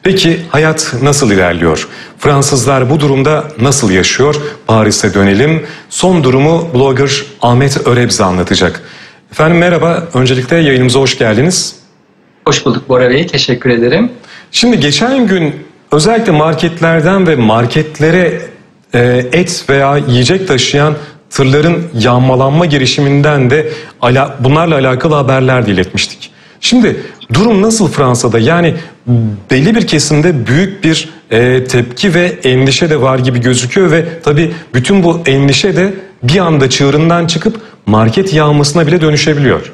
Peki hayat nasıl ilerliyor? Fransızlar bu durumda nasıl yaşıyor? Paris'e dönelim. Son durumu blogger Ahmet Örebzi anlatacak. Efendim merhaba, öncelikle yayınımıza hoş geldiniz. Hoş bulduk Bora Bey, teşekkür ederim. Şimdi geçen gün özellikle marketlerden ve marketlere et veya yiyecek taşıyan tırların yağmalanma girişiminden de bunlarla alakalı haberler de iletmiştik. Şimdi durum nasıl Fransa'da? Yani belli bir kesimde büyük bir tepki ve endişe de var gibi gözüküyor ve tabii bütün bu endişe de bir anda çığırından çıkıp market yağmasına bile dönüşebiliyor.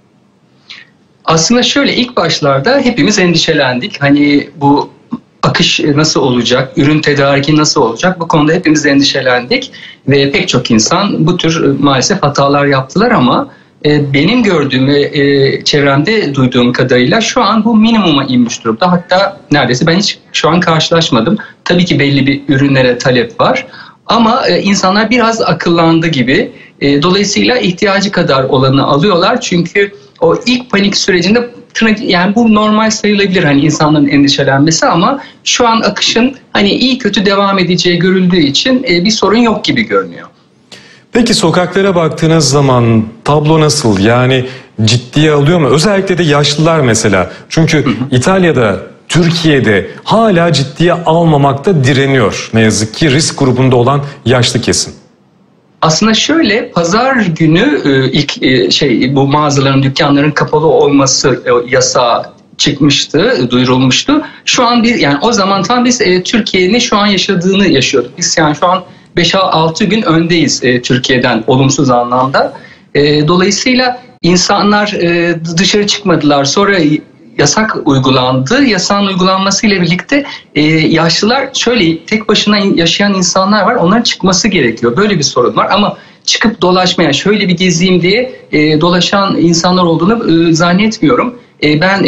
Aslında şöyle, ilk başlarda hepimiz endişelendik. Hani bu akış nasıl olacak, ürün tedariki nasıl olacak, bu konuda hepimiz endişelendik. Ve pek çok insan bu tür maalesef hatalar yaptılar ama benim gördüğüm ve çevremde duyduğum kadarıyla şu an bu minimuma inmiş durumda. Hatta neredeyse ben hiç şu an karşılaşmadım. Tabii ki belli bir ürünlere talep var ama insanlar biraz akıllandı gibi. Dolayısıyla ihtiyacı kadar olanı alıyorlar. Çünkü o ilk panik sürecinde, yani bu normal sayılabilir hani insanların endişelenmesi, ama şu an akışın hani iyi kötü devam edeceği görüldüğü için bir sorun yok gibi görünüyor. Peki sokaklara baktığınız zaman tablo nasıl? Yani ciddiye alıyor mu? Özellikle de yaşlılar mesela. Çünkü İtalya'da, Türkiye'de hala ciddiye almamakta direniyor. Ne yazık ki risk grubunda olan yaşlı kesim. Aslında şöyle, pazar günü ilk bu mağazaların, dükkanların kapalı olması yasağı çıkmıştı, duyurulmuştu. Şu an yani o zaman tam biz Türkiye'nin şu an yaşadığını yaşıyorduk. Biz yani şu an 5-6 gün öndeyiz Türkiye'den olumsuz anlamda. Dolayısıyla insanlar dışarı çıkmadılar. Sonra yasak uygulandı. Yasağın uygulanmasıyla birlikte yaşlılar, şöyle tek başına yaşayan insanlar var. Onların çıkması gerekiyor. Böyle bir sorun var ama çıkıp dolaşmaya, şöyle bir gezeyim diye dolaşan insanlar olduğunu zannetmiyorum. Ben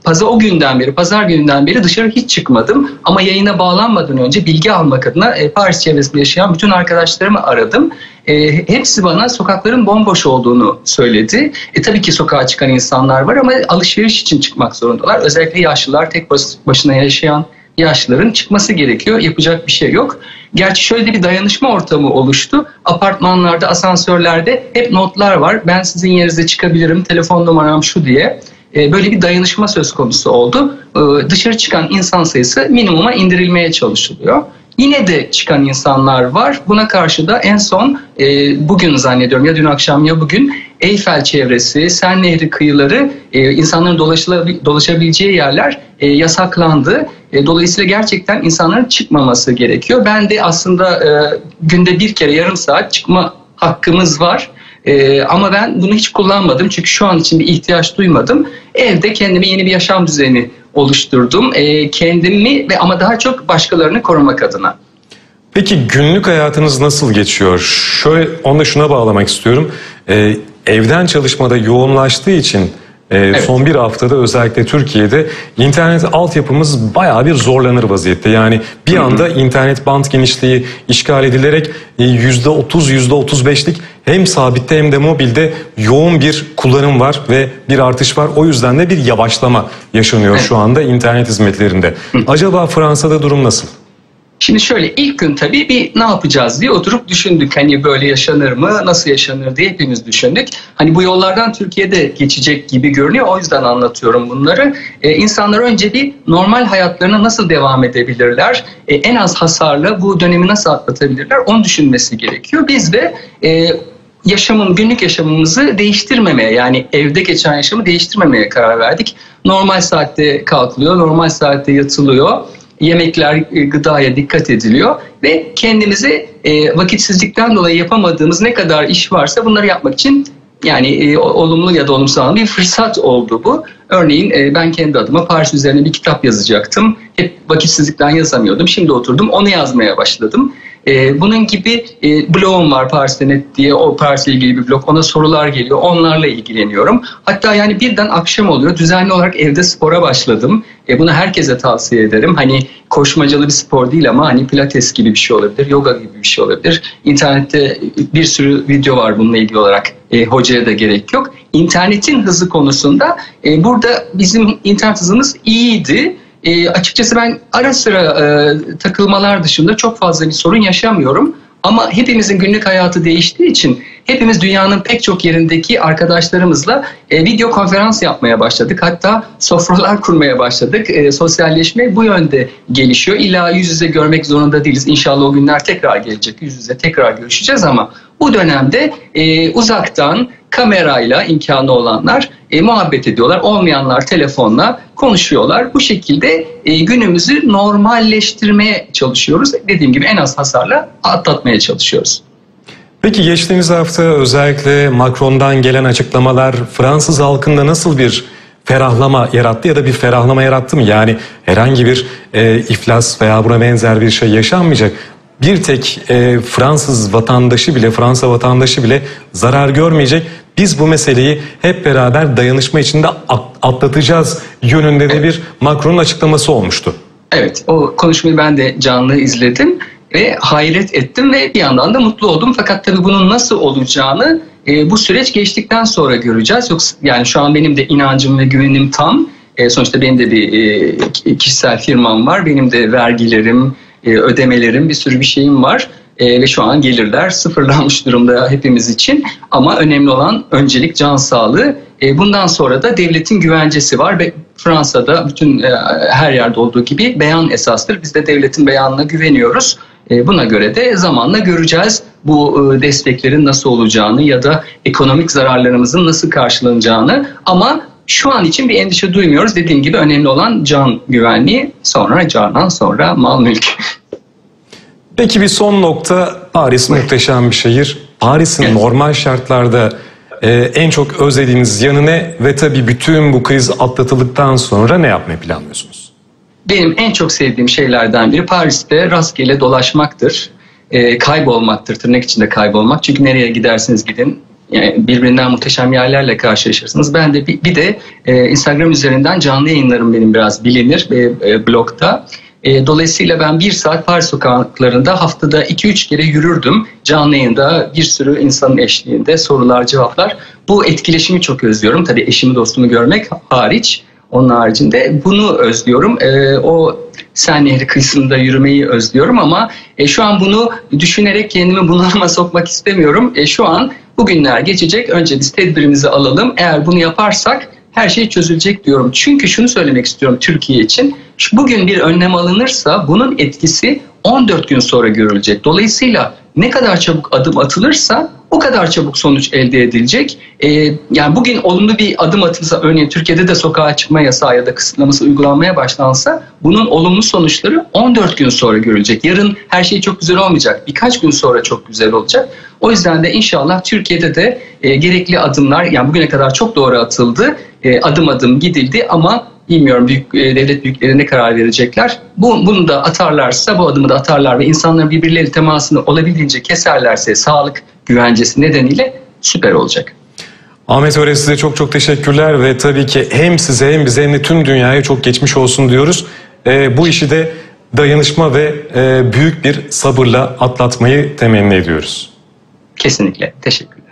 pazar gününden beri dışarı hiç çıkmadım. Ama yayına bağlanmadan önce bilgi almak adına Paris çevresinde yaşayan bütün arkadaşlarımı aradım. Hepsi bana sokakların bomboş olduğunu söyledi. Tabii ki sokağa çıkan insanlar var ama alışveriş için çıkmak zorundalar. Özellikle yaşlılar, tek başına yaşayan yaşlıların çıkması gerekiyor. Yapacak bir şey yok. Gerçi şöyle bir dayanışma ortamı oluştu. Apartmanlarda, asansörlerde hep notlar var. Ben sizin yerinize çıkabilirim, telefon numaram şu diye. Böyle bir dayanışma söz konusu oldu. Dışarı çıkan insan sayısı minimuma indirilmeye çalışılıyor. Yine de çıkan insanlar var. Buna karşı da en son bugün zannediyorum, ya dün akşam ya bugün, Eyfel çevresi, Sen Nehri kıyıları, insanların dolaşabileceği yerler yasaklandı. Dolayısıyla gerçekten insanların çıkmaması gerekiyor. Ben de aslında günde bir kere yarım saat çıkma hakkımız var. Ama ben bunu hiç kullanmadım çünkü şu an için bir ihtiyaç duymadım. Evde kendime yeni bir yaşam düzeni oluşturdum. Kendimi ama daha çok başkalarını korumak adına. Peki günlük hayatınız nasıl geçiyor? Onu da şuna bağlamak istiyorum. Evden çalışmada yoğunlaştığı için evet, son bir haftada özellikle Türkiye'de internet altyapımız bayağı bir zorlanır vaziyette. Yani bir anda internet band genişliği işgal edilerek %30, %35'lik hem sabitte hem de mobilde yoğun bir kullanım var ve bir artış var. O yüzden de bir yavaşlama yaşanıyor şu anda internet hizmetlerinde. Acaba Fransa'da durum nasıl? Şimdi şöyle, ilk gün tabii bir ne yapacağız diye oturup düşündük. Hani böyle yaşanır mı, nasıl yaşanır diye hepimiz düşündük. Hani bu yollardan Türkiye'de geçecek gibi görünüyor. O yüzden anlatıyorum bunları. İnsanlar önce bir normal hayatlarına nasıl devam edebilirler? En az hasarla bu dönemi nasıl atlatabilirler? Onu düşünmesi gerekiyor. Biz de günlük yaşamımızı değiştirmemeye, yani evde geçen yaşamı değiştirmemeye karar verdik. Normal saatte kalkılıyor, normal saatte yatılıyor. Yemekler, gıdaya dikkat ediliyor ve kendimizi vakitsizlikten dolayı yapamadığımız ne kadar iş varsa bunları yapmak için, yani olumlu ya da olumsuz anlamda bir fırsat oldu bu. Örneğin ben kendi adıma Paris üzerine bir kitap yazacaktım. Hep vakitsizlikten yazamıyordum. Şimdi oturdum, onu yazmaya başladım. Bunun gibi blogum var, Paris'te.net diye, o Paris'le ilgili bir blog. Ona sorular geliyor, onlarla ilgileniyorum. Hatta yani birden akşam oluyor, düzenli olarak evde spora başladım. Bunu herkese tavsiye ederim. Hani koşmacalı bir spor değil ama hani pilates gibi bir şey olabilir, yoga gibi bir şey olabilir. İnternette bir sürü video var bununla ilgili olarak. Hocaya da gerek yok. İnternetin hızı konusunda burada bizim internet hızımız iyiydi. Açıkçası ben ara sıra takılmalar dışında çok fazla bir sorun yaşamıyorum. Ama hepimizin günlük hayatı değiştiği için hepimiz dünyanın pek çok yerindeki arkadaşlarımızla video konferans yapmaya başladık. Hatta sofralar kurmaya başladık. Sosyalleşme bu yönde gelişiyor. İlla yüz yüze görmek zorunda değiliz. İnşallah o günler tekrar gelecek. Yüz yüze tekrar görüşeceğiz ama bu dönemde uzaktan kamerayla imkanı olanlar muhabbet ediyorlar. Olmayanlar telefonla konuşuyorlar. Bu şekilde günümüzü normalleştirmeye çalışıyoruz. Dediğim gibi en az hasarla atlatmaya çalışıyoruz. Peki geçtiğimiz hafta özellikle Macron'dan gelen açıklamalar Fransız halkında nasıl bir ferahlama yarattı ya da bir ferahlama yarattı mı? Yani herhangi bir iflas veya buna benzer bir şey yaşanmayacak. Bir tek Fransız vatandaşı bile, Fransa vatandaşı bile zarar görmeyecek. Biz bu meseleyi hep beraber dayanışma içinde atlatacağız yönünde de bir Macron'un açıklaması olmuştu. Evet, o konuşmayı ben de canlı izledim ve hayret ettim ve bir yandan da mutlu oldum. Fakat tabii bunun nasıl olacağını bu süreç geçtikten sonra göreceğiz. Yoksa yani şu an benim de inancım ve güvenim tam. Sonuçta benim de bir kişisel firmam var. Benim de vergilerim, ödemelerim, bir sürü bir şeyim var. Ve şu an gelirler sıfırlanmış durumda hepimiz için. Ama önemli olan öncelik can sağlığı. Bundan sonra da devletin güvencesi var ve Fransa'da bütün her yerde olduğu gibi beyan esastır. Biz de devletin beyanına güveniyoruz. Buna göre de zamanla göreceğiz bu desteklerin nasıl olacağını ya da ekonomik zararlarımızın nasıl karşılanacağını. Ama şu an için bir endişe duymuyoruz. Dediğim gibi önemli olan can güvenliği, sonra canan, sonra mal mülk. Peki bir son nokta, Paris muhteşem bir şehir. Paris'in normal şartlarda en çok özlediğiniz yanı ne ve tabii bütün bu kriz atlatıldıktan sonra ne yapmayı planlıyorsunuz? Benim en çok sevdiğim şeylerden biri Paris'te rastgele dolaşmaktır. Kaybolmaktır, tırnak içinde kaybolmak. Çünkü nereye gidersiniz gidin birbirinden muhteşem yerlerle karşılaşırsınız. Ben de bir de Instagram üzerinden canlı yayınlarım benim biraz bilinir blogda. Dolayısıyla ben 1 saat Paris sokaklarında haftada 2-3 kere yürürdüm. Canlı yayında bir sürü insanın eşliğinde sorular, cevaplar. Bu etkileşimi çok özlüyorum. Tabii eşimi, dostumu görmek hariç. Onun haricinde bunu özlüyorum. O Sen Nehri kıyısında yürümeyi özlüyorum ama şu an bunu düşünerek kendimi bunalıma sokmak istemiyorum. Şu an bugünler geçecek. Önce biz tedbirimizi alalım. Eğer bunu yaparsak her şey çözülecek diyorum. Çünkü şunu söylemek istiyorum Türkiye için. Bugün bir önlem alınırsa bunun etkisi 14 gün sonra görülecek. Dolayısıyla ne kadar çabuk adım atılırsa o kadar çabuk sonuç elde edilecek. Yani bugün olumlu bir adım atılsa, örneğin Türkiye'de de sokağa çıkma yasağı ya da kısıtlaması uygulanmaya başlansa bunun olumlu sonuçları 14 gün sonra görülecek. Yarın her şey çok güzel olmayacak. Birkaç gün sonra çok güzel olacak. O yüzden de inşallah Türkiye'de de gerekli adımlar, yani bugüne kadar çok doğru atıldı. Adım adım gidildi ama bilmiyorum devlet büyükleri ne karar verecekler. Bunu da atarlarsa, bu adımı da atarlar ve insanların birbirleriyle temasını olabildiğince keserlerse sağlık güvencesi nedeniyle süper olacak. Ahmet Öre, size çok çok teşekkürler ve tabii ki hem size hem bize hem de tüm dünyaya çok geçmiş olsun diyoruz. Bu işi de dayanışma ve büyük bir sabırla atlatmayı temenni ediyoruz. Kesinlikle. Teşekkürler.